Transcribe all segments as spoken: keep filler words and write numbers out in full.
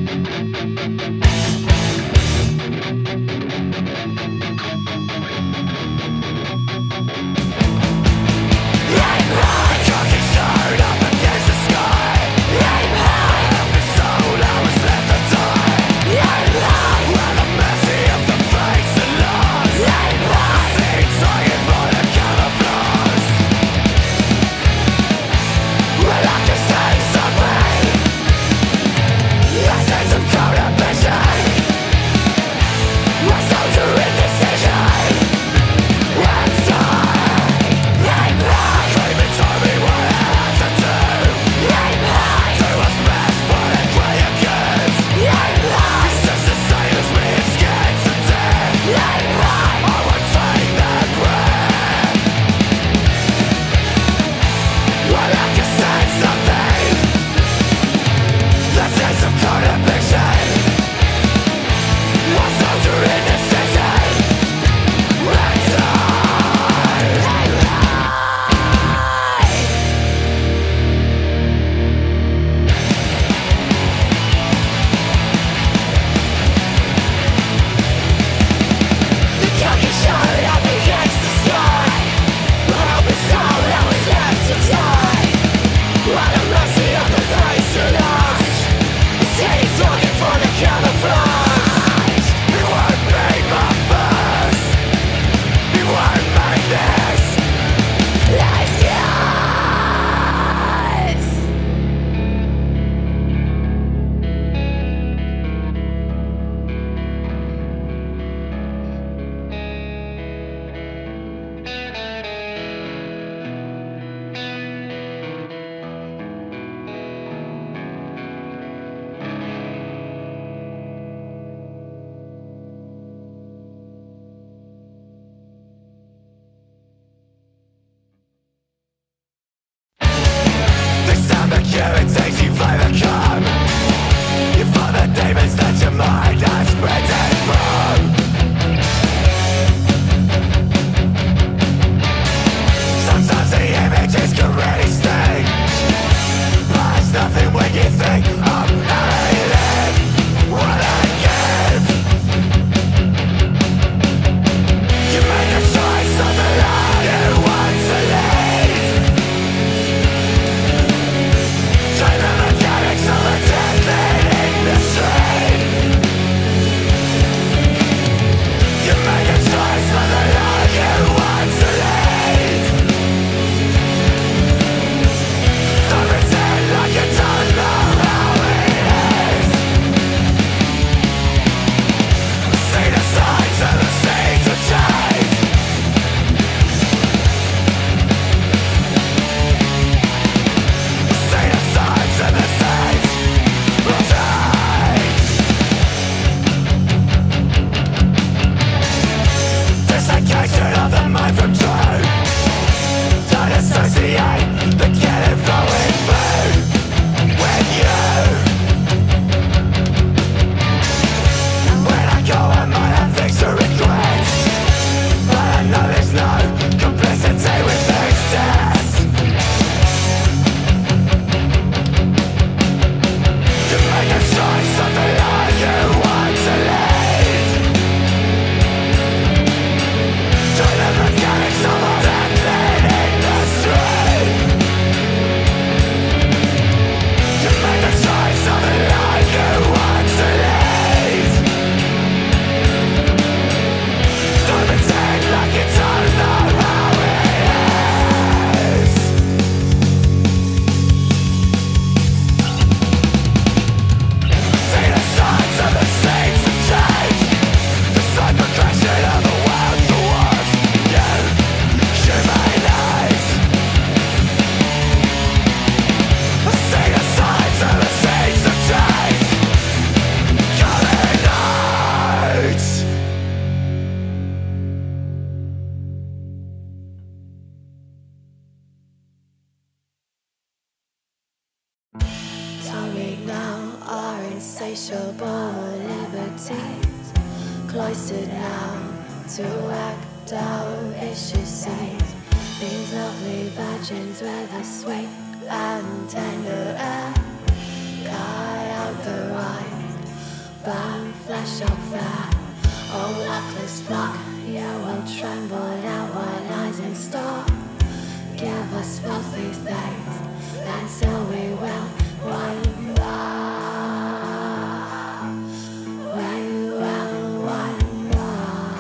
insatiable liberties, cloistered now to act out issues. These lovely virgins with a sweet and tender air, cry out the right shall fare. Oh, luckless flock, you will tremble at what lies in store. Give us filthy things, and so we will one more. We will one more.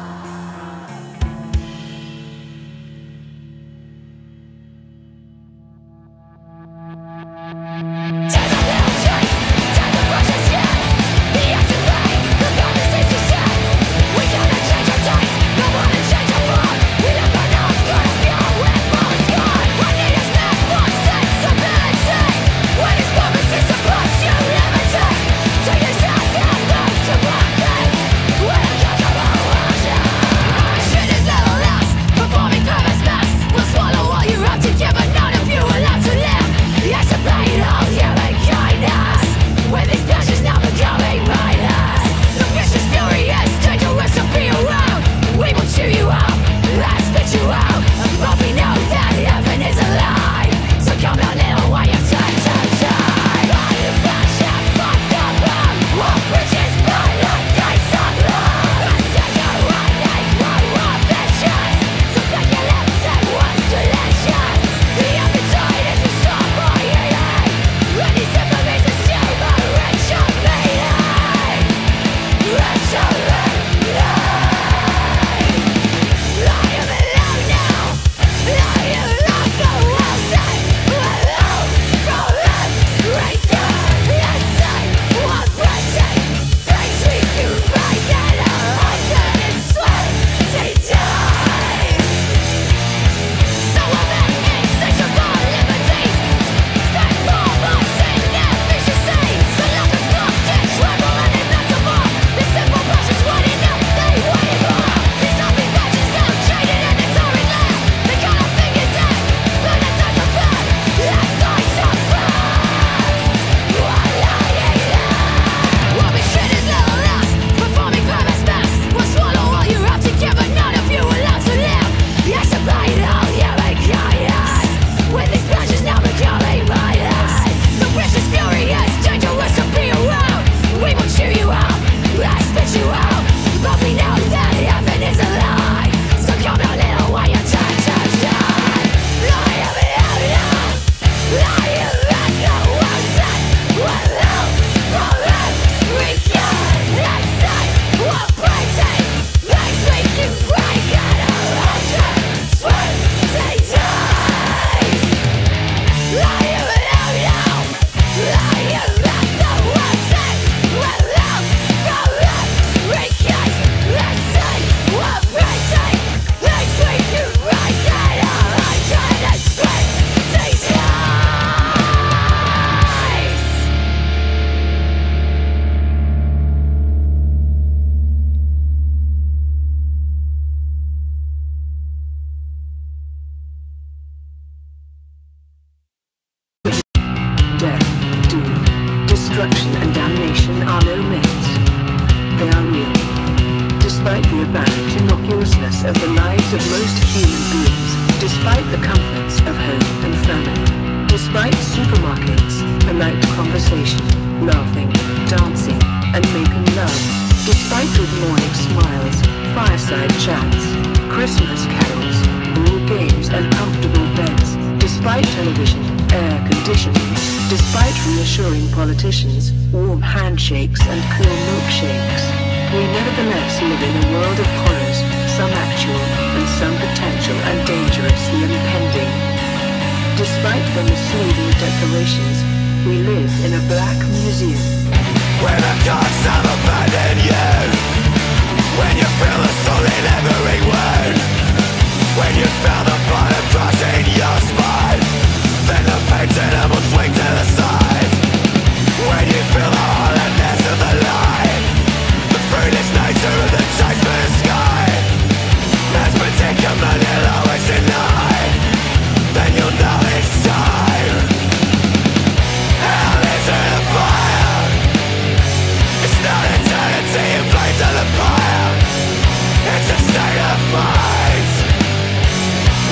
Take the little chase, take the precious yet. The active way, the conversation set. We gotta change our taste, no one to change our form. We never know it's gonna go when it's gone. We need a step for sensibility. When its purpose is supposed to limitate. Take this house and move to Broadway. When it comes up our ocean. Shit is little less, performing Kermit's best. We'll swallow all you have to give, but none of you allowed to live. Yes, I played all human kindness. With these passions now becoming mindless. The vicious furious, dangerous to be around. We will chew you out, and spit you out. But we know that heaven is a lie. So come out little while you turn to die. All you fashion, fuck the bomb. Walk bridges, burn like nights of love. Masters are one night, one more vision. So flex your lips and what's delicious. The appetite is a strong boy eating. And these infamous is super ritual meaning. Ritual meaning. I am alone now. I am not the Wilson. Alone from every God. Yes, I want blessing. Things we do right at a hundred and twenty times. Some of it insatiable liberties. Stand for what's inefficiency. The love is blocked and tremble and invincible. The simple passions wanting enough, they wanted more. These zombie badges outdated and it's already left. They got our fingers in, but it doesn't fit. Let's go suffer. While lying there. We'll be treated little less, performing Kermit's best. We'll swallow all you have to give, but none of you allowed to live. Yes, I played all human kindness. With these passions now becoming mindless. The vicious furious, dangerous to be around. We will chew you out, and spit you out. But we know that heaven is a lie. So come out little while you turn to die. I am alone now. I am at the Wilson. Alone from every God. Yes, I want blessing. Things we can break at a hundred twenty times. I am alone now. I am at the Wilson. Alone from every God. Yes, I want blessing. Things we can break at a hundred twenty times. Death, doom, destruction and damnation are no myths. They are real. Despite the apparent innocuousness of the lives of most human beings, despite the comforts of home and family, despite supermarkets, polite conversation, laughing, dancing, and making love, despite good morning smiles, fireside chats, Christmas carols, ball games and comfortable beds, despite television, air conditioning, despite reassuring politicians, warm handshakes and cool milkshakes, we nevertheless live in a world of horrors, some actual and some potential and dangerously impending. Despite the misleading declarations, we live in a black museum. When the gods have abandoned you, when you feel the soul in every wound, when you feel the bottom crossing your spine, then the painted will swing to the side. When you feel the hollowness of the line, the fruitless nature of the chase for the sky, as predicament you'll always deny, then you'll know it's time. Hell is in a fire. It's not eternity in flames of the fire. It's a state of mind.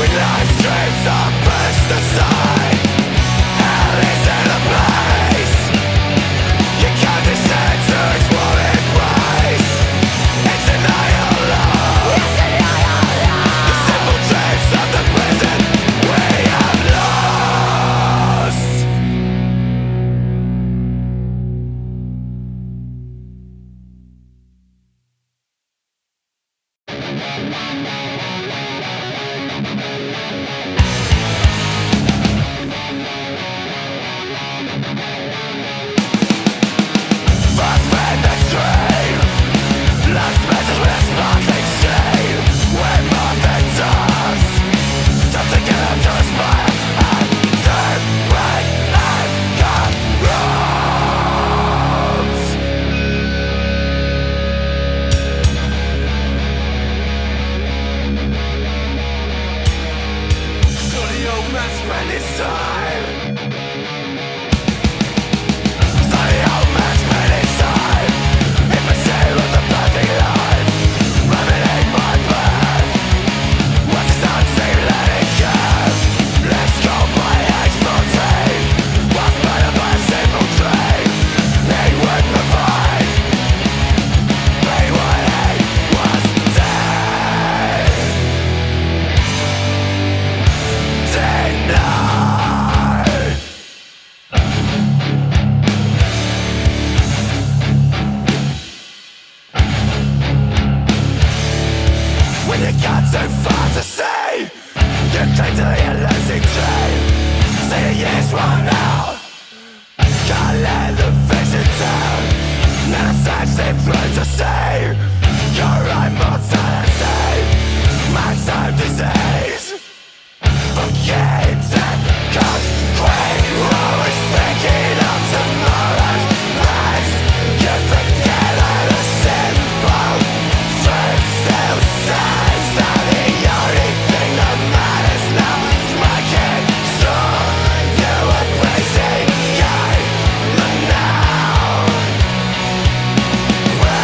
from now. Can't let the fiction down. Now such different to say. Your immortality, my time disease. Forget and cause quick. Always thinking of tomorrow's plans. You forget all the simple truth still stands. Now the only thing that matters now is making sure you appreciate the now. Well,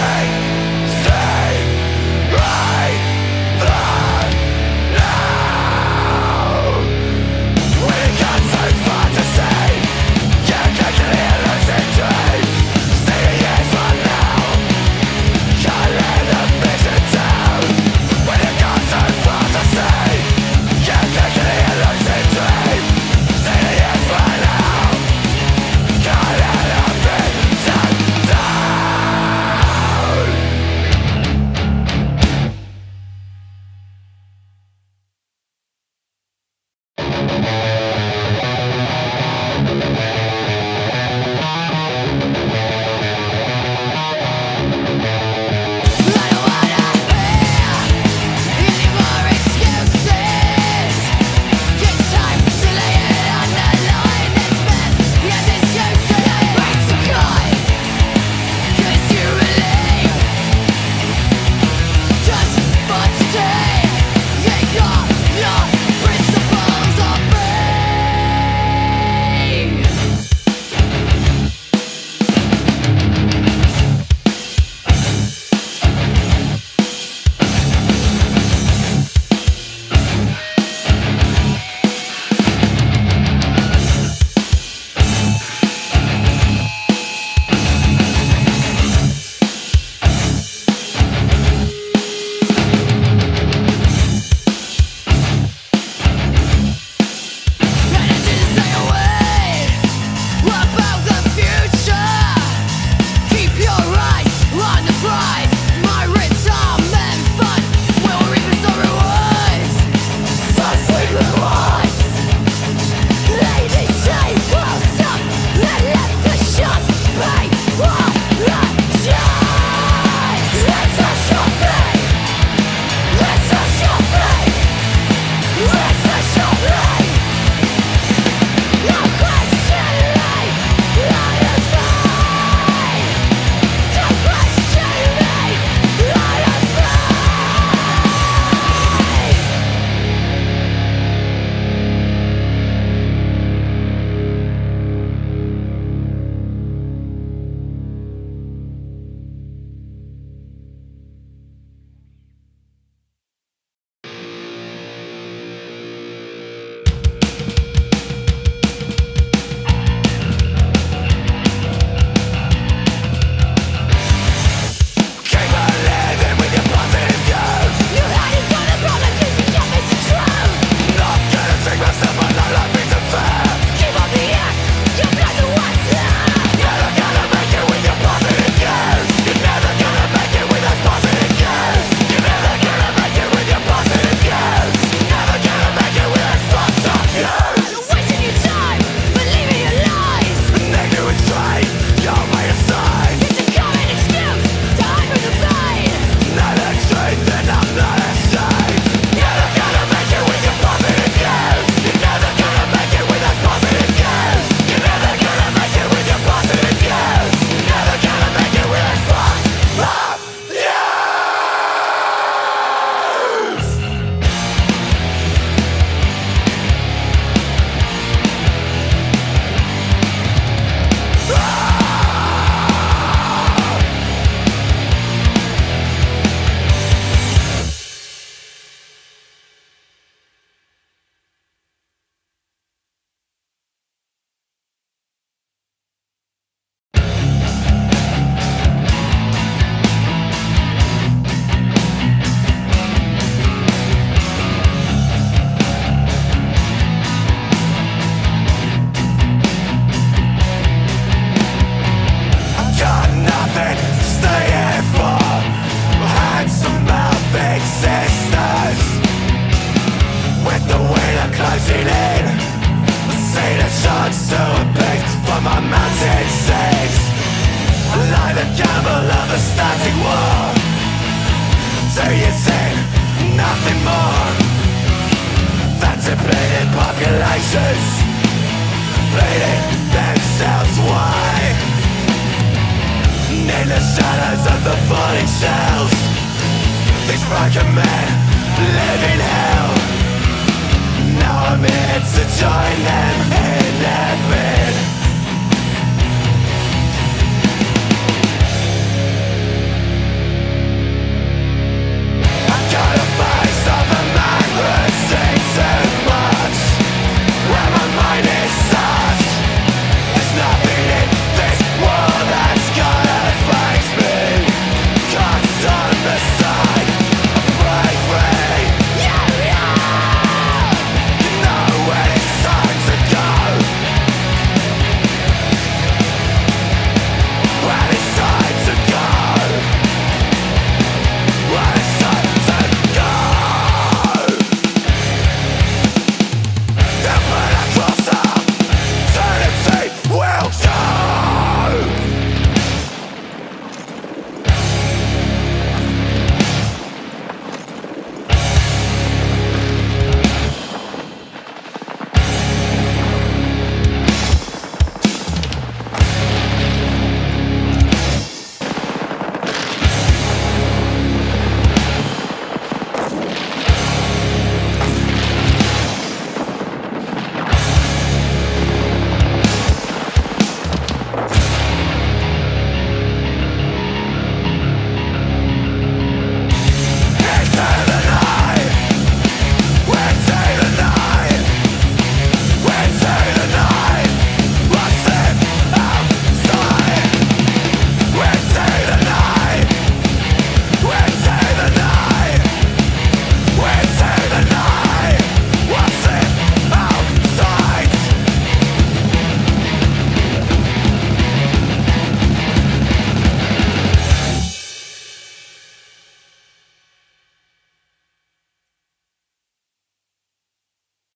So you see nothing more than depleted populations bleeding themselves wide in the shadows of the falling shells. These broken men live in hell. Now I'm here to join them in their pain.